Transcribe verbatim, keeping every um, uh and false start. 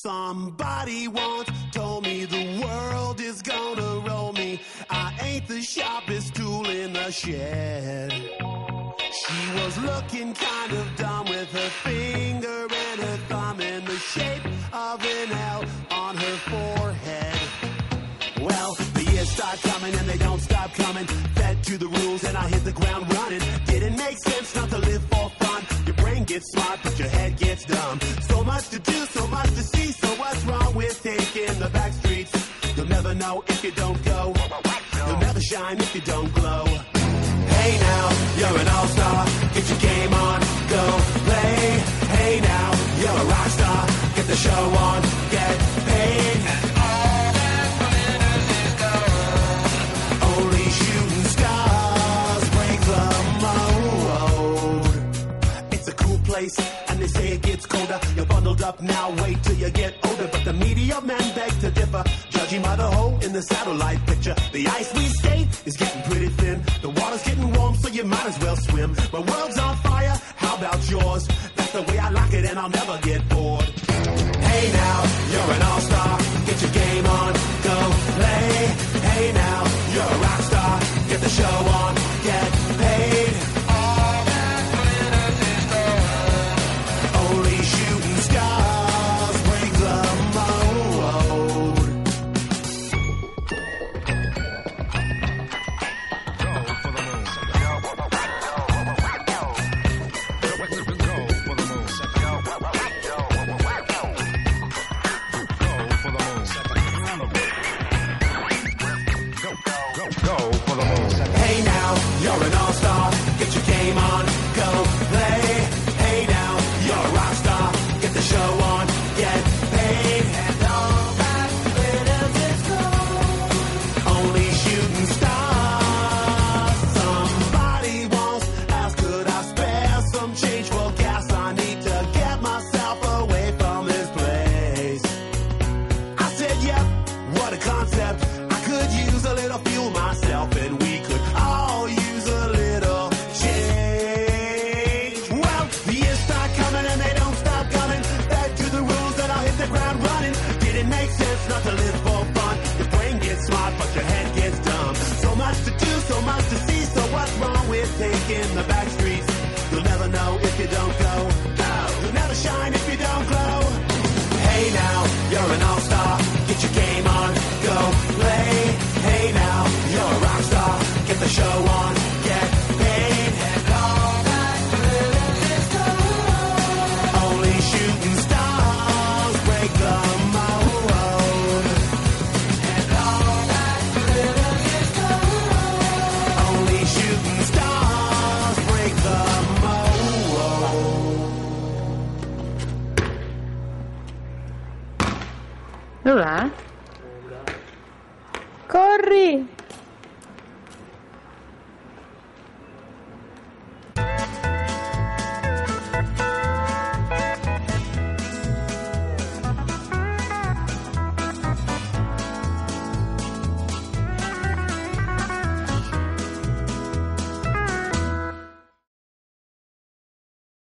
Somebody once told me the world is gonna roll me. I ain't the sharpest tool in the shed. She was looking kind of dumb with her finger and her thumb in the shape of an L on her forehead. Well, the years start coming and they don't stop coming. Fed to the rules and I hit the ground running. Didn't make sense not to live for fun. Your brain gets smart but your head gets dumb. So much to do, so much to see. So what's wrong with taking the back streets? You'll never know if you don't go. You'll never shine if you don't glow. Hey now, you're an all-star. Get your game on, go play. Hey now, you're a rock star. Get the show on, get paid. And all that glitters is gold. Only shooting stars break the mold. It's a cool place, and they say it gets colder. You're bundled up now, wait till you get older. But the media men beg to differ, judging by the hole in the satellite picture. The ice we skate is getting pretty thin. The water's getting warm, so you might as well swim. My world's on fire, how about yours? That's the way I like it, and I'll never get bored. Hey now, you're an all-star. Get your game on, go play. Hey now, you're a rock star. Get the show on, get paid. All that glitters is gold. Only shooting stars break the mold. Go for the moon. Go for the moon. Go for the moon. Hey now, you're an all-star. Get your game on, go play. Hey now, you're a rock star. Get the show on, get paid. And all that glitters is gold. Only shooting stars. Somebody once asked, could I spare some change for gas? I need to get myself away from this place. I said, yep, what a concept. I could use a little fuel myself, and we could all use a little change. Well, the years start coming and they don't stop coming. Back to the rules and I'll hit the ground running. Didn't make sense not to live for fun. Your brain gets smart but your head gets dumb. So much to do, so much to see. So what's wrong with taking the back streets? You'll never know if you don't go. No, you'll never shine if you don't glow. Hey now, you're an all-star. Get your game on, go play. Hey now, you're a rock star. Get the show on, get paid. And all that glitters is gold. Only shooting stars break the mold. And all that glitters is gold. Only shooting stars break the mold. Dov'è? Corri!